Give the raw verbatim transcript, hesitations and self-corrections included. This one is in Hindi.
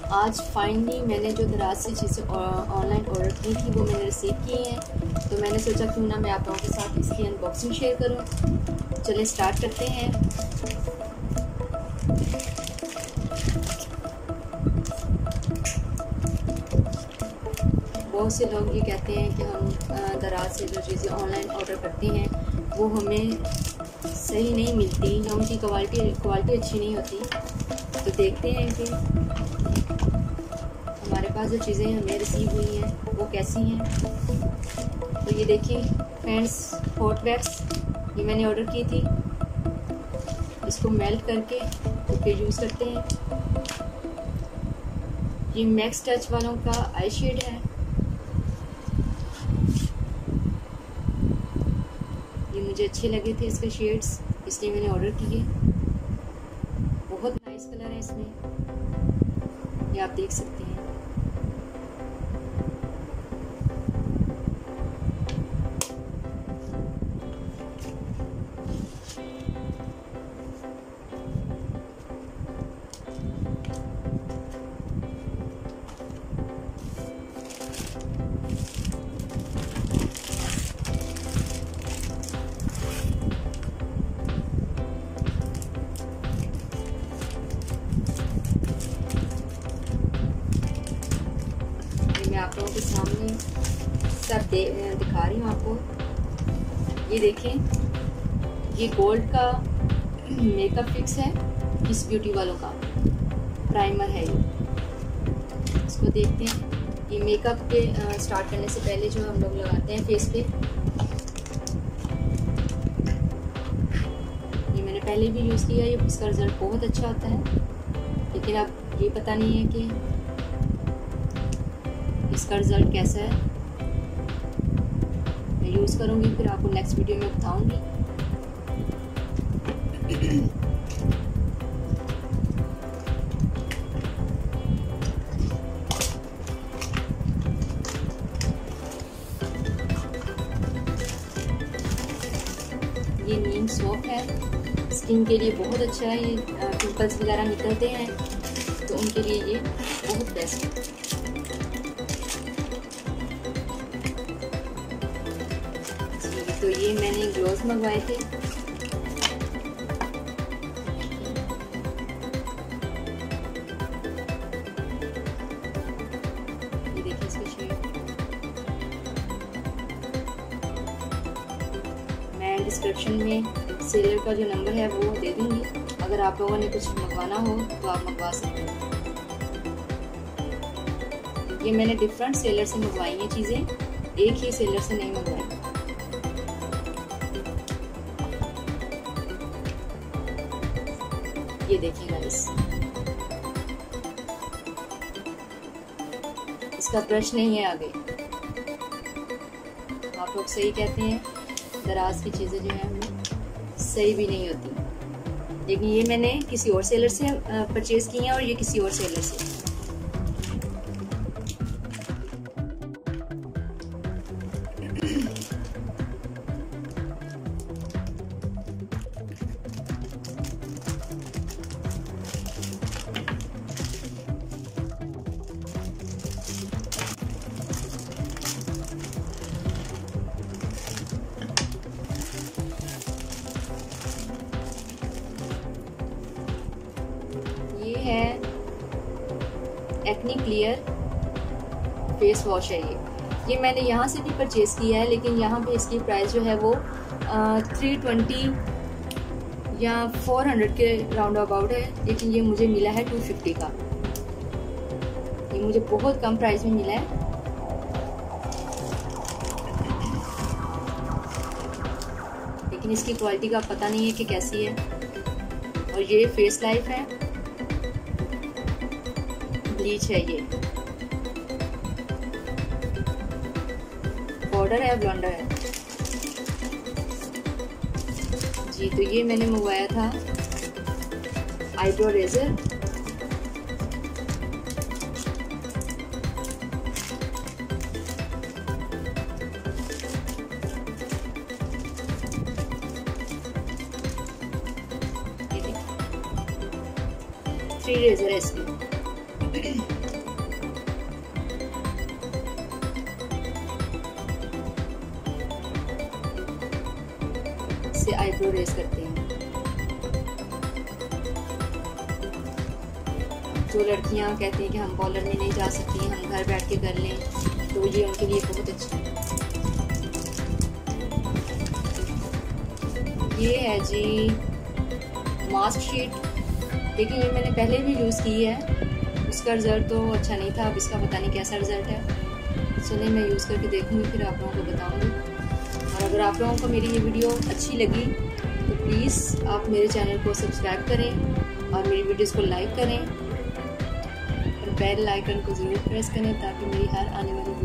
आज फाइनली मैंने जो दराज से चीज़ें ऑनलाइन ऑर्डर की थी वो मैंने रिसीव की हैं, तो मैंने सोचा क्यों ना मैं आप लोगों के साथ इसकी अनबॉक्सिंग शेयर करूं। चलिए स्टार्ट करते हैं। बहुत से लोग ये कहते हैं कि हम दराज से जो चीज़ें ऑनलाइन ऑर्डर करते हैं वो हमें सही नहीं मिलती या उनकी क्वालिटी क्वालिटी अच्छी नहीं होती। तो देखते हैं कि हमारे पास जो चीज़ें हमें रिसीव हुई हैं वो कैसी हैं। तो ये देखिए फ्रेंड्स, हॉट वैक्स ये मैंने ऑर्डर की थी। इसको मेल्ट करके फिर यूज़ करते हैं। ये मैक्स टच वालों का आई शेड है। ये मुझे अच्छे लगे थे इसके शेड्स, इसलिए मैंने ऑर्डर किए। बहुत नाइस कलर है इसमें, ये आप देख सकते हैं। मैं आप लोगों के सामने सब दे दिखा रही हूँ आपको। ये देखें, ये गोल्ड का मेकअप फिक्स है, किस ब्यूटी वालों का प्राइमर है ये। इसको देखते हैं। ये मेकअप के स्टार्ट करने से पहले जो हम लोग लगाते हैं फेस पे। ये मैंने पहले भी यूज़ किया, ये इसका रिजल्ट बहुत अच्छा होता है। लेकिन अब ये पता नहीं है कि इसका रिजल्ट कैसा है। मैं यूज़ करूँगी, फिर आपको नेक्स्ट वीडियो में बताऊँगी। ये नीम सोप है, स्किन के लिए बहुत अच्छा है। ये पिंपल्स वगैरह निकलते हैं तो उनके लिए ये बहुत बेस्ट है। तो ये मैंने ग्लोव्स मंगवाए थे। ये देखिए इसके शेड। मैं डिस्क्रिप्शन में सेलर का जो नंबर है वो दे दूंगी। अगर आप लोगों ने कुछ मंगवाना हो तो आप मंगवा सकते हैं। ये मैंने डिफरेंट सेलर से मंगवाई हैं चीज़ें, एक ही सेलर से नहीं मंगवाई। ये देखिए गाइस, इसका ब्रश नहीं है आगे। आप लोग सही कहते हैं, दराज की चीज़ें जो है हमें सही भी नहीं होती। लेकिन ये मैंने किसी और सेलर से परचेज की हैं और ये किसी और सेलर से। ये है एक्नी क्लियर फेस वॉश है। ये ये मैंने यहाँ से भी परचेज किया है, लेकिन यहाँ पे इसकी प्राइस जो है वो थ्री ट्वेंटी या फोर हंड्रेड के राउंड अबाउट है। लेकिन ये मुझे मिला है टू फिफ्टी का। ये मुझे बहुत कम प्राइस में मिला है। लेकिन इसकी क्वालिटी का पता नहीं है कि कैसी है। और ये फेस लाइफ है, ब्लीच है, ये पाउडर है, ब्लेंडर है जी। तो ये मैंने मंगवाया था आईब्रो रेजर। थ्री रेजर है इसकी। से आईब्रो रेस करते हैं। जो लड़कियां कहती हैं कि हम पार्लर में नहीं जा सकती, हम घर बैठ के कर लें, तो ये उनके लिए बहुत अच्छा है। ये है जी मास्क शीट। देखिए ये मैंने पहले भी यूज़ की है, उसका रिज़ल्ट तो अच्छा नहीं था। अब इसका पता नहीं कैसा रिज़ल्ट है। सुनिए मैं यूज़ करके देखूँगी, फिर आप लोगों को बताऊँगी। और अगर आप लोगों को मेरी ये वीडियो अच्छी लगी तो प्लीज़ आप मेरे चैनल को सब्सक्राइब करें और मेरी वीडियोज़ को लाइक करें और बेल आइकन को ज़रूर प्रेस करें ताकि मेरी हर आने वाली